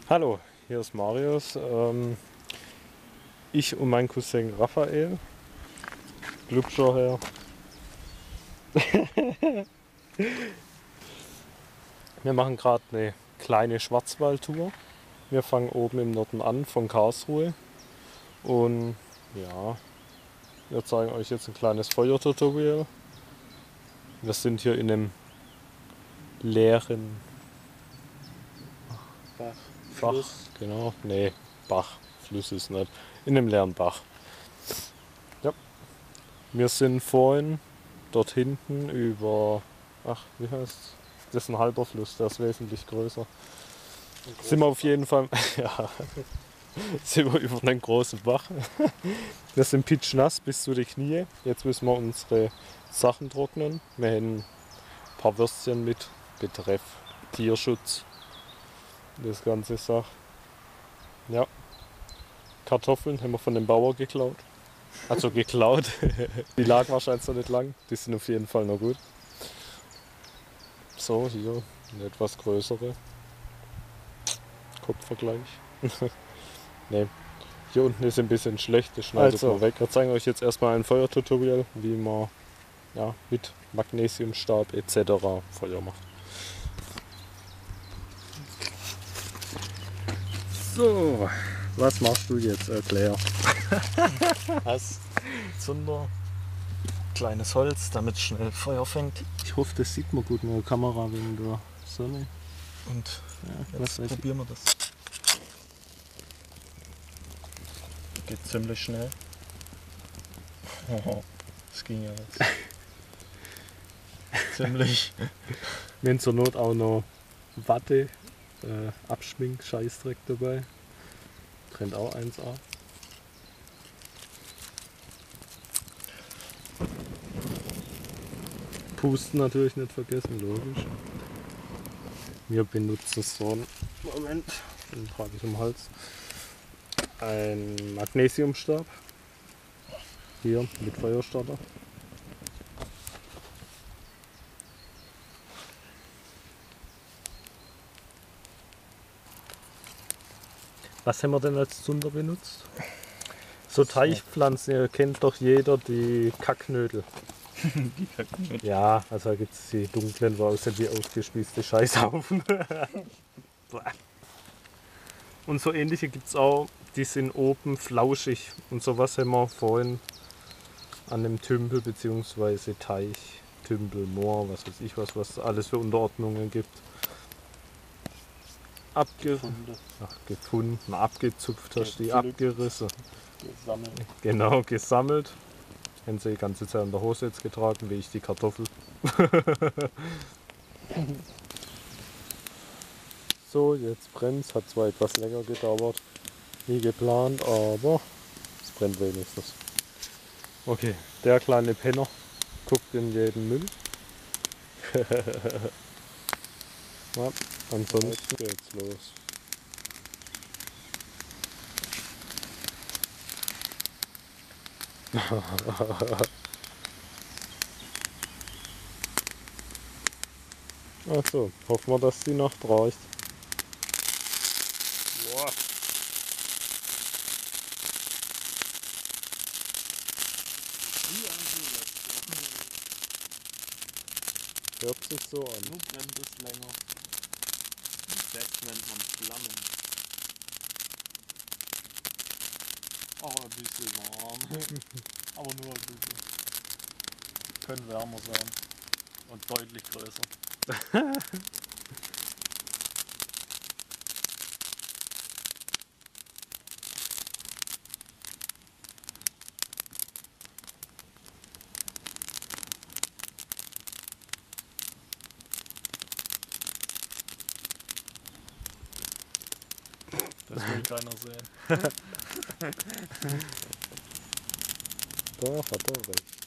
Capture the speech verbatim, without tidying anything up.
Hallo, hier ist Marius. Ähm, ich und mein Cousin Raphael. Glubscher her. Wir machen gerade eine kleine Schwarzwaldtour. Wir fangen oben im Norden an, von Karlsruhe. Und ja, wir zeigen euch jetzt ein kleines Feuertutorial. Wir sind hier in einem leeren Bach. Bach. Fluss. Genau, nee, Bach. Fluss ist nicht. In einem leeren Bach. Ja. Wir sind vorhin dort hinten über, ach, wie heißt das ist ein halber Fluss, der ist wesentlich größer. Sind wir auf jeden Fall, ja, sind wir über einen großen Bach. Wir sind pitschnass bis zu den Knie. Jetzt müssen wir unsere Sachen trocknen. Wir haben ein paar Würstchen mit, betreff Tierschutz. Das ganze Sache. Ja. Kartoffeln haben wir von dem Bauer geklaut. Also geklaut. Die lagen wahrscheinlich noch nicht lang. Die sind auf jeden Fall noch gut. So, hier eine etwas größere. Kopfvergleich. Ne, hier unten ist ein bisschen schlecht, das schneidet Also. mal weg. Wir zeigen euch jetzt erstmal ein Feuertutorial, wie man ja, mit Magnesiumstab et cetera Feuer macht. So, was machst du jetzt? Erklär. Als Zunder, kleines Holz, damit es schnell Feuer fängt. Ich hoffe, das sieht man gut in der Kamera wegen der Sonne. Und Ja, jetzt was probieren wir das. Geht ziemlich schnell. Oh, das ging ja jetzt. Ziemlich. Wir haben zur Not auch noch Watte, äh, Abschmink, Scheißdreck dabei. Brennt auch eins a. Pusten natürlich nicht vergessen, logisch. Wir benutzen so einen, Moment, den trage ich um den Hals. Ein Magnesiumstab. Hier mit Feuerstarter. Was haben wir denn als Zunder benutzt? So Teichpflanzen, ihr kennt doch jeder die Kacknödel. Die Kacknödel. Ja, also da gibt es die dunklen, wo aussehen wie ausgespießte Scheißhaufen. Und so ähnliche gibt es auch, die sind oben flauschig. Und sowas haben wir vorhin an dem Tümpel bzw. Teich, Tümpel, Moor, was weiß ich was, was alles für Unterordnungen gibt. Abge Ach, gefunden, abgezupft hast du die, abgerissen. Gesammelt. Genau, gesammelt. Haben sie die ganze Zeit in der Hose jetzt getragen, wie ich die Kartoffel. So, jetzt brennt es. Hat zwar etwas länger gedauert, wie geplant, aber es brennt wenigstens. Okay, der kleine Penner guckt in jeden Müll. Ja, ansonsten geht's los. Achso, hoffen wir, dass die Nacht reicht. Boah. Hört sich so an. Nun brennt es länger. Das nennt man Flammen. Aber ein bisschen warm. Aber nur ein bisschen. Können wärmer sein. Und deutlich größer. Das will keiner sehen. Doch, hat er recht.